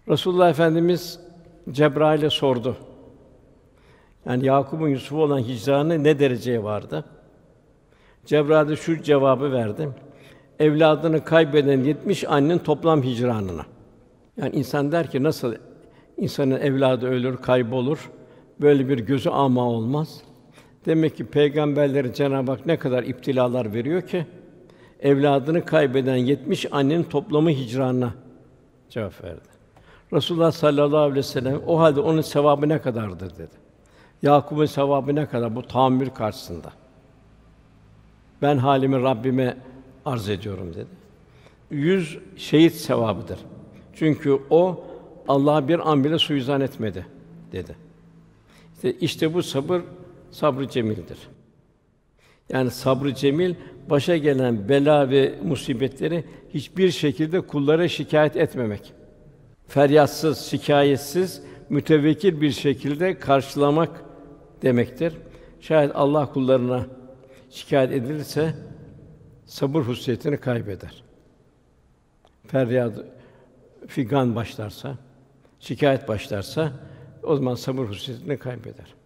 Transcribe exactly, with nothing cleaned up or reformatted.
Resulullah Efendimiz Cebrail'e sordu. Yani Yakup'un Yusuf'a olan hicranı ne dereceye vardı? Cebrail de şu cevabı verdi: Evladını kaybeden yetmiş annenin toplam hicranına. Yani insan der ki nasıl insanın evladı ölür, kaybolur? Böyle bir gözü ama olmaz. Demek ki peygamberlere Cenab-ı Hak ne kadar iptilalar veriyor ki evladını kaybeden yetmiş annenin toplamı hicranına cevap verdi. Resulullah sallallahu aleyhi ve sellem o halde onun sevabı ne kadardır dedi. Yakup'un sevabı ne kadar bu tahammül karşısında? Ben halimi Rabbime arz ediyorum dedi. Yüz şehit sevabıdır. Çünkü o Allah'a bir an bile suizan etmedi dedi. İşte, işte bu sabır sabrı cemildir. Yani sabrı cemil başa gelen bela ve musibetleri hiçbir şekilde kullara şikayet etmemek. Feryatsız, şikâyetsiz, mütevekkil bir şekilde karşılamak demektir. Şayet Allah kullarına şikâyet edilirse sabır hususiyetini kaybeder. Feryad, figan başlarsa, şikâyet başlarsa o zaman sabır hususiyetini kaybeder.